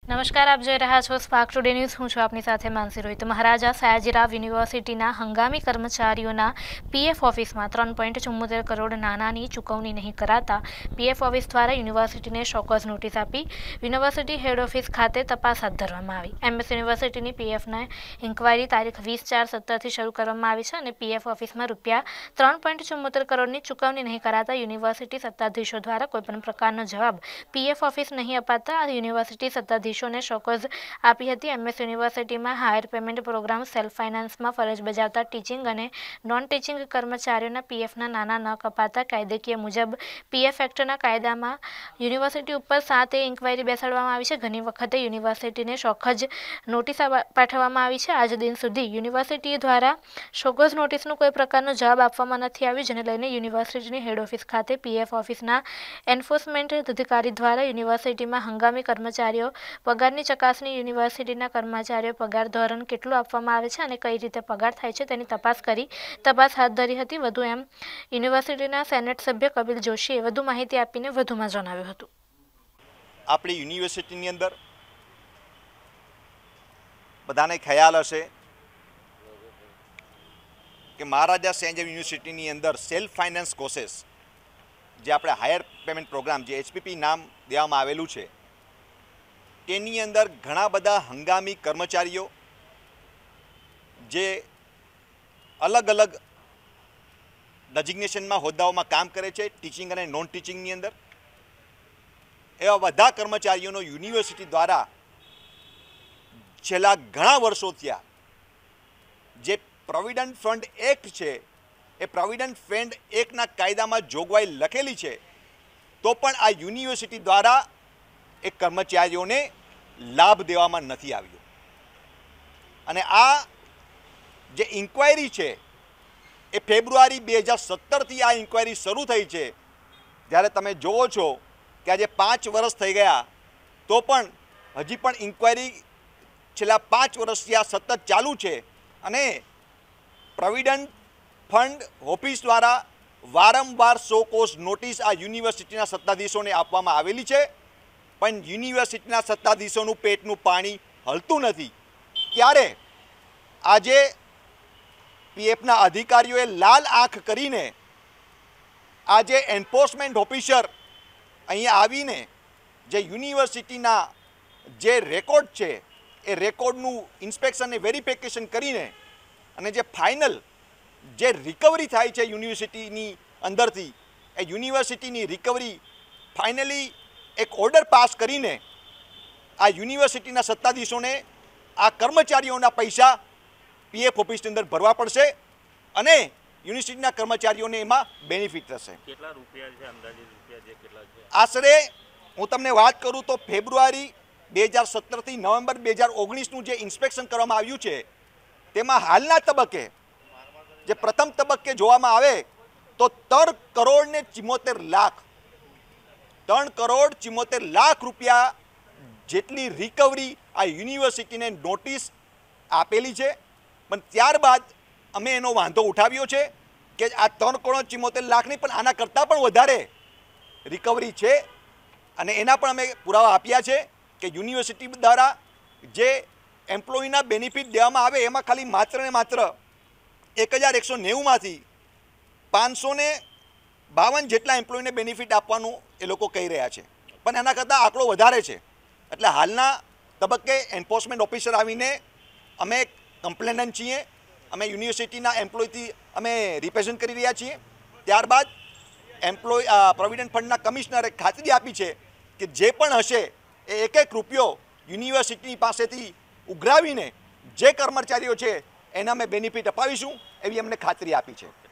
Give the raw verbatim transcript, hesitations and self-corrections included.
નમસ્કાર, આપ જોઈ રહ્યા છો સ્પાર્ક ટુડે ન્યૂઝ। હું છું આપની સાથે માનસી રોહિત। મહારાજા સયાજીરાવ યુનિવર્સિટીના હંગામી કર્મચારીઓના પીએફ ઓફિસમાં ત્રણ પોઈન્ટ ચુમ્મોતેર કરોડ નાણાંની ચૂકવણી નહીં કરાતા પીએફ ઓફિસ દ્વારા યુનિવર્સિટીને શોકોઝ નોટિસ આપી યુનિવર્સિટી હેડ ઓફિસ ખાતે તપાસ હાથ ધરવામાં આવી। એમએસ યુનિવર્સિટીની પીએફના ઇન્ક્વાયરી તારીખ વીસ ચાર સત્તરથી શરૂ કરવામાં આવી છે અને પીએફ ઓફિસમાં રૂપિયા ત્રણ પોઈન્ટ ચુમ્મોતેર કરોડની ચૂકવણી નહીં કરાતા યુનિવર્સિટી સત્તાધીશો દ્વારા કોઈપણ પ્રકારનો જવાબ પીએફ ઓફિસ નહીં અપાતા યુનિવર્સિટી સત્તાધીશો ने शोकोज आपी हती। एमएस यूनिवर्सिटी में higher payment programme self finance में फरज बजावता टीचिंग और नॉन टीचिंग कर्मचारीओना पीएफना नाना न कपाता कायदेकीय मुजब पीएफ एक्टना कायदा में यूनिवर्सिटी पर सात ए इन्क्वायरी बेसाडवामां आवी छे। घणी वखते यूनिवर्सिटी ने शोकज नोटिस पाठववामां आवी छे। आज दिन सुधी यूनिवर्सिटी द्वारा शोकज नोटिसनो कोई प्रकारनो जवाब आपवामां नथी आव्यो, जेने लईने यूनिवर्सिटीनी हेड ऑफिस खाते पीएफ ऑफिसना एन्फोर्समेंट अधिकारी द्वारा यूनिवर्सिटी में हंगामी कर्मचारीओ पगारनी चकासणी यूनिवर्सिटीना कर्मचारीओ पगार धोरण केटलुं आपवामां आवे छे अने कई रीते पगार थाय छे तेनी तपास करी तपास हाथ धरी हती। वधु एम यूनिवर्सिटीना सेनेट सभ्य कपिल जोशीए वधु माहिती आपीने वधुमां जणाव्युं हतुं। आपणी यूनिवर्सिटीनी अंदर बधाने ख्याल हशे के महाराजा सयाजीराव यूनिवर्सिटीनी अंदर सेल्फ फाइनांस कोर्सेस जे आपणे हायर पेमेंट प्रोग्राम जे एचपीपी नाम देवामां आवेलुं छे तेनी अंदर घणा बधा हंगामी कर्मचारीओ जे अलग अलग डेजिग्नेशन में होद्दाओं में काम करे छे, टीचिंग और नॉन टीचिंग अंदर एवा बधा कर्मचारीओनो यूनिवर्सिटी द्वारा छेल्ला घणा वर्षो थया जे प्रोविडंट फंड एक्ट छे ए प्रोविडंट फंड एक्टना कायदामां जोगवाई लखेली छे तो पण आ यूनिवर्सिटी द्वारा एक कर्मचारीओने लाभ देवामां नथी आव्यो। अने आ जे इन्क्वायरी छे ए फेब्रुआरी बे हज़ार सत्तर थी आ इन्क्वायरी शरू थई छे। त्यारे तमे जोवो छो कि आज पांच वर्ष थई गया तो पण हजी पण इन्क्वायरी छेल्ला पांच वर्षथी आ सतत चालू छे अने प्रोविडंट फंड ऑफिस द्वारा वारंवार शोकोज नोटिस आ यूनिवर्सिटीना सत्ताधीशोने आपवामां आवेली छे पण यूनिवर्सिटीना सत्ताधीशोनुं पेटनुं पाणी हलतुं नथी। त्यारे आजे पीएफना अधिकारीओए लाल आंख करीने आजे एन्फोर्समेंट ऑफिसर अहींया आवीने जे यूनिवर्सिटीना जे रेकॉर्ड छे ए रेकॉर्डनुं इन्स्पेक्शन ने वेरिफिकेशन करीने अने जे फाइनल जे रिकवरी थाय छे यूनिवर्सिटीनी अंदरथी ए यूनिवर्सिटीनी रिकवरी फाइनली एक ऑर्डर पास करीने आ यूनिवर्सिटीना सत्ताधीशोने आ कर्मचारीओना पैसा पीएफ ऑफिस अंदर भरवा पड़शे अने यूनिवर्सिटीना कर्मचारीओने एमां बेनिफिट थशे। केटला रूपिया छे अंदाजे रूपिया जे केटला छे आश्रे हूँ तमने वात करूँ तो फेब्रुआरी बे हज़ार सत्तर थी नवेम्बर बे हज़ार ओगनीस नुं जे इन्स्पेक्शन करवामां आव्युं छे तेमां हालना तबक्के जे प्रथम तबक्के जोवामां आवे तो त्रण करोड़ ने चिमोतेर लाख त्रण करोड़ चिमोतेर लाख रुपया जेटली रिकवरी आ यूनिवर्सिटी ने नोटिस आपेली छे। पण त्यारबाद अमे एनो वांधो उठाव्यो छे के आ त्रण करोड़ चिमोतेर लाख नहीं पण आना करता पण वधारे रिकवरी छे अने एना पण अमे पुरावा आप्या छे के यूनिवर्सिटी द्वारा जे एम्प्लॉयना बेनिफिट देवामां आवे एमां खाली मात्र ने मात्र एक हज़ार एक सौ नेवु मांथी पांचसो ने बावन जेटला एम्प्लॉयने बेनिफिट आपवानुं ए लोको कही रह्या छे पण एना करતાં आंकड़ो वधारे छे। एटले हालना तबक्के एन्फोर्समेंट ऑफिसर आवीने अमे कम्प्लेनન્ટ छीए, अमे यूनिवर्सिटीना एम्प्लॉयथी अमे रिप्रेजेंट करी रह्या छीए। त्यारबाद एम्प्लॉय प्रोविडंट फंडना कमिशनरे खातरी आपी छे कि जे पण हशे ए एक एक रूपियो यूनिवर्सिटी पासेथी उघरावीने जे कर्मचारीओ छे एना अमे बेनिफिट अपावीशुं एवी अमने खातरी आपी छे।